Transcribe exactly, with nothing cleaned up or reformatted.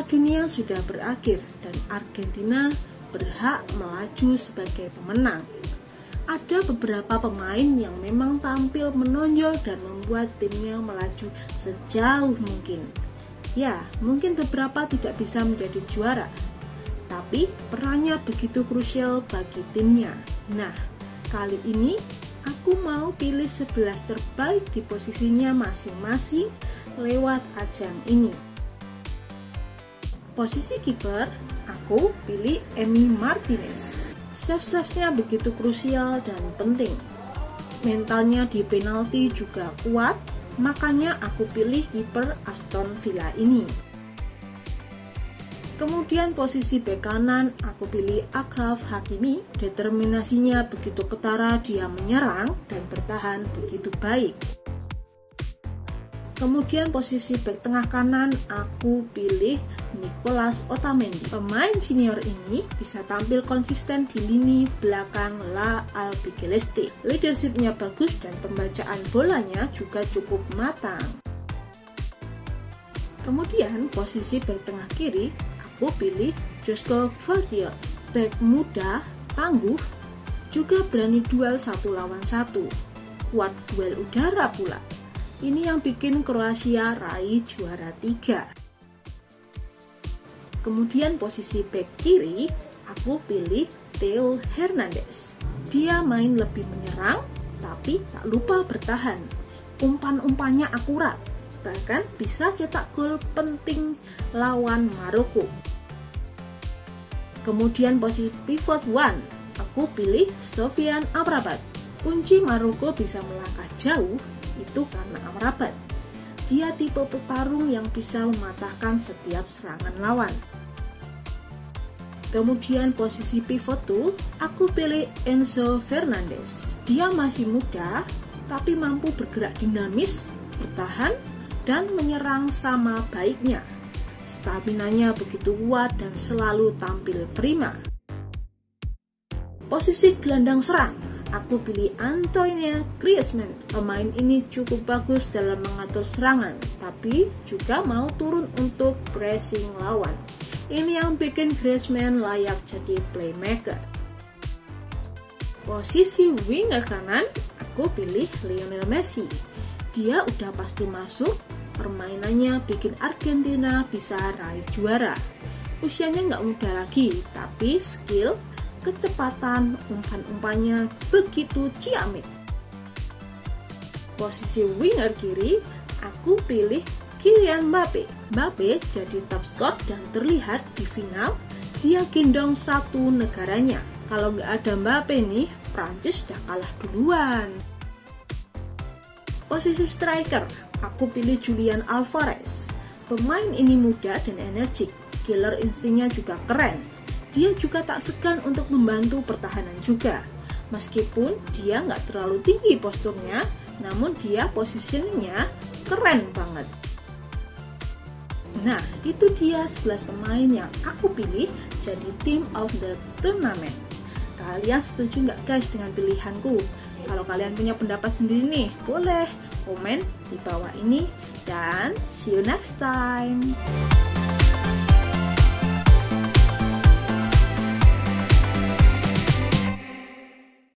Dunia sudah berakhir dan Argentina berhak melaju sebagai pemenang. Ada beberapa pemain yang memang tampil menonjol dan membuat timnya melaju sejauh mungkin. Ya, mungkin beberapa tidak bisa menjadi juara, tapi perannya begitu krusial bagi timnya. Nah, kali ini aku mau pilih sebelas terbaik di posisinya masing-masing lewat ajang ini. Posisi kiper, aku pilih Emi Martinez. Save-save-nya begitu krusial dan penting. Mentalnya di penalti juga kuat, makanya aku pilih kiper Aston Villa ini. Kemudian posisi bek kanan, aku pilih Achraf Hakimi. Determinasinya begitu ketara, dia menyerang dan bertahan begitu baik. Kemudian posisi bek tengah kanan, aku pilih Nicolas Otamendi. Pemain senior ini bisa tampil konsisten di lini belakang La Albiceleste. Leadershipnya bagus dan pembacaan bolanya juga cukup matang. Kemudian posisi bek tengah kiri, aku pilih Josko Gvardiol. Bek muda, tangguh, juga berani duel satu lawan satu. Kuat duel udara pula. Ini yang bikin Kroasia raih juara tiga. Kemudian posisi bek kiri, aku pilih Theo Hernandez. Dia main lebih menyerang, tapi tak lupa bertahan. Umpan-umpannya akurat, bahkan bisa cetak gol penting lawan Maroko. Kemudian posisi pivot one, aku pilih Sofyan Amrabat. Kunci Maroko bisa melangkah jauh itu karena Amrabat. Dia tipe petarung yang bisa mematahkan setiap serangan lawan. Kemudian posisi pivot two, aku pilih Enzo Fernandez. Dia masih muda, tapi mampu bergerak dinamis, bertahan, dan menyerang sama baiknya. Staminanya begitu kuat dan selalu tampil prima. Posisi gelandang serang, aku pilih Antoine Griezmann. Pemain ini cukup bagus dalam mengatur serangan, tapi juga mau turun untuk pressing lawan. Ini yang bikin Griezmann layak jadi playmaker. Posisi winger kanan, aku pilih Lionel Messi. Dia udah pasti masuk, permainannya bikin Argentina bisa raih juara. Usianya nggak muda lagi, tapi skill, kecepatan, umpan-umpannya begitu ciamik. Posisi winger kiri, aku pilih Kylian Mbappe. Mbappe jadi top skor dan terlihat di final dia gendong satu negaranya. Kalau nggak ada Mbappe nih, Prancis udah kalah duluan. Posisi striker, aku pilih Julian Alvarez. Pemain ini muda dan energik, killer instingnya juga keren. Dia juga tak segan untuk membantu pertahanan juga. Meskipun dia nggak terlalu tinggi posturnya, namun dia posisinya keren banget. Nah, itu dia sebelas pemain yang aku pilih jadi team of the tournament. Kalian setuju nggak guys dengan pilihanku? Kalau kalian punya pendapat sendiri nih, boleh komen di bawah ini. Dan see you next time.